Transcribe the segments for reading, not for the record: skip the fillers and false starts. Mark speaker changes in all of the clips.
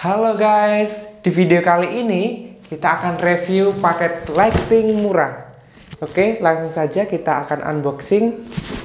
Speaker 1: Halo guys, di video kali ini kita akan review paket lighting murah. Oke, langsung saja kita akan unboxing.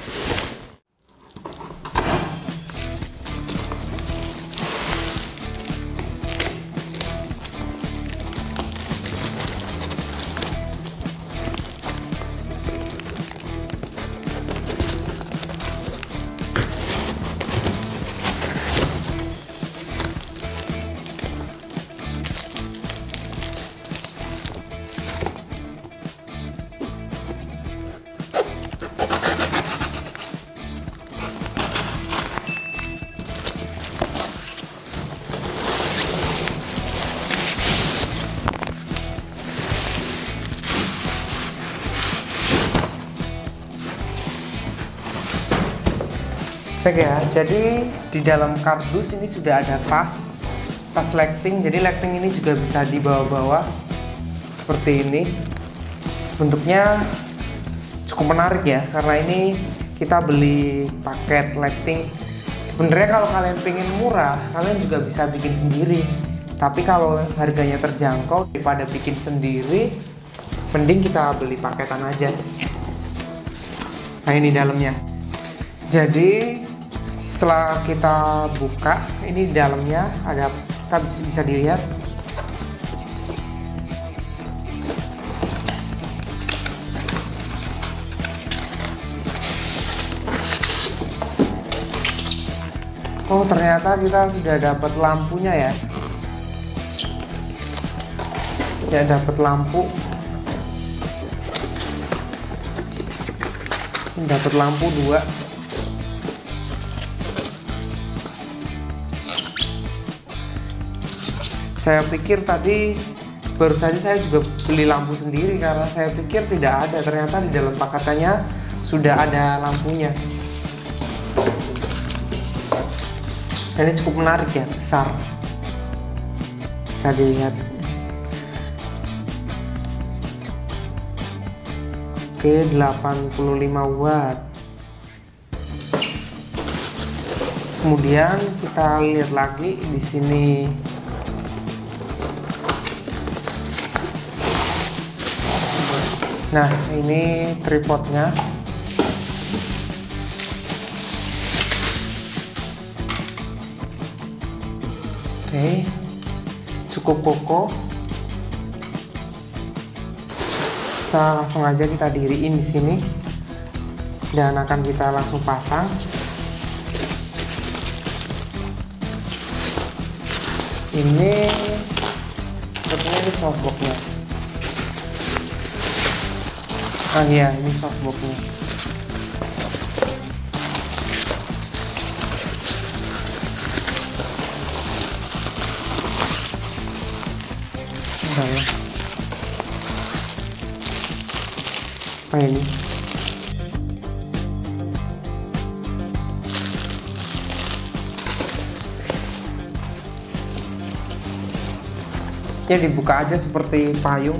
Speaker 1: Oke ya, jadi di dalam kardus ini sudah ada tas lighting. Jadi lighting ini juga bisa dibawa-bawa seperti ini. Bentuknya cukup menarik ya, karena ini kita beli paket lighting. Sebenarnya kalau kalian pengen murah, kalian juga bisa bikin sendiri. Tapi kalau harganya terjangkau, daripada bikin sendiri, mending kita beli paketan aja. Nah, ini dalamnya. Jadi setelah kita buka, ini di dalamnya ada, kita bisa dilihat. Oh, ternyata kita sudah dapat lampunya ya. Ya, dapat lampu. Dapat lampu 2. Saya pikir tadi baru saja saya juga beli lampu sendiri karena saya pikir tidak ada. Ternyata di dalam paketannya sudah ada lampunya. Ini cukup menarik ya, besar. Bisa dilihat. Oke, 85 watt. Kemudian kita lihat lagi di sini. Nah, ini tripodnya. Oke, cukup kokoh. Kita langsung aja kita diriin di sini dan akan kita langsung pasang. Ini sepertinya ini softboxnya. Ah iya, ini softboxnya. Bentar ya. Apa ini? Ya, dibuka aja seperti payung.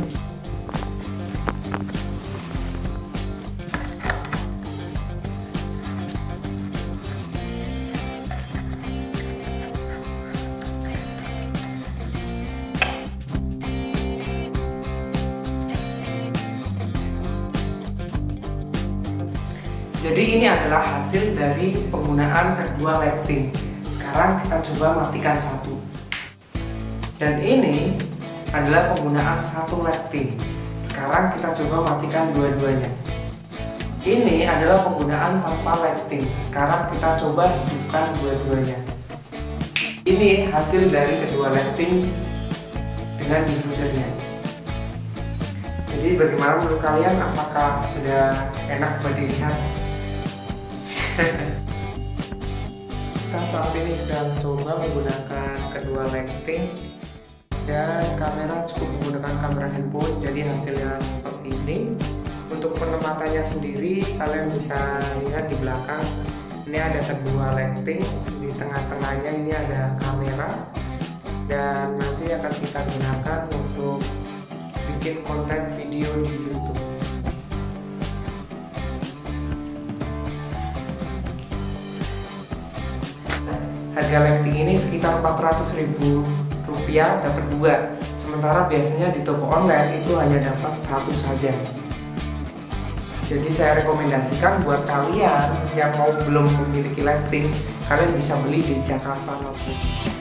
Speaker 1: Jadi ini adalah hasil dari penggunaan kedua lighting. Sekarang kita coba matikan satu. Dan ini adalah penggunaan satu lighting. Sekarang kita coba matikan dua-duanya. Ini adalah penggunaan tanpa lighting. Sekarang kita coba hidupkan dua-duanya. Ini hasil dari kedua lighting dengan diffusernya. Jadi bagaimana menurut kalian? Apakah sudah enak buat dilihat? Kita saat ini sedang coba menggunakan kedua lighting dan kamera cukup menggunakan kamera handphone, jadi hasilnya seperti ini. Untuk penempatannya sendiri kalian bisa lihat di belakang ini ada kedua lighting, di tengah-tengahnya ini ada kamera dan nanti akan kita gunakan untuk bikin konten video di YouTube. Harga lighting ini sekitar 400.000 rupiah dapat 2. Sementara biasanya di toko online itu hanya dapat 1 saja. Jadi saya rekomendasikan buat kalian yang belum memiliki lighting, kalian bisa beli di Jakarta Notebook.